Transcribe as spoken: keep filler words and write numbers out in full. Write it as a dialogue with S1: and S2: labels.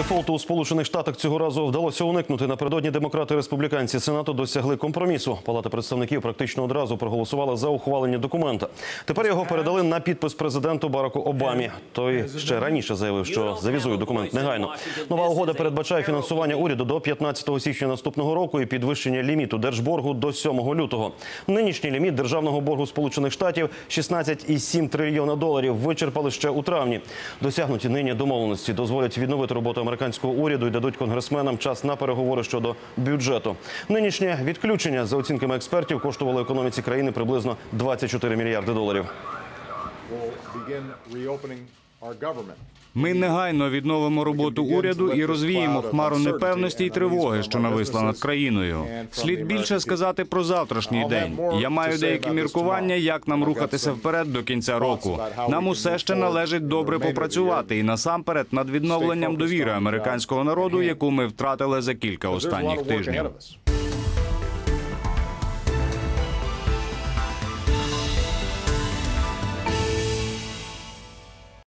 S1: Дефолту у Сполучених Штатах цього разу вдалося уникнути. Напередодні демократи-республіканці Сенату досягли компромісу. Палата представників практично одразу проголосувала за ухвалення документа. Тепер його передали на підпис президенту Бараку Обамі. Той ще раніше заявив, що завізує документ негайно. Нова угода передбачає фінансування уряду до п'ятнадцятого січня наступного року і підвищення ліміту держборгу до сьомого лютого. Нинішній ліміт державного боргу Сполучених Штатів – шістнадцять цілих сім трильйона доларів. Вичерпали ще у травні. Досягнуті нині домовленості дозволять відновити роботу американського уряду і дадуть конгресменам час на переговори щодо бюджету. Нинішнє відключення, за оцінками експертів, коштувало економіці країни приблизно двадцять чотири мільярди доларів.
S2: Ми негайно відновимо роботу уряду і розвіємо хмару непевності і тривоги, що нависла над країною. Слід більше сказати про завтрашній день. Я маю деякі міркування, як нам рухатися вперед до кінця року. Нам усе ще належить добре попрацювати і насамперед над відновленням довіри американського народу, яку ми втратили за кілька останніх тижнів.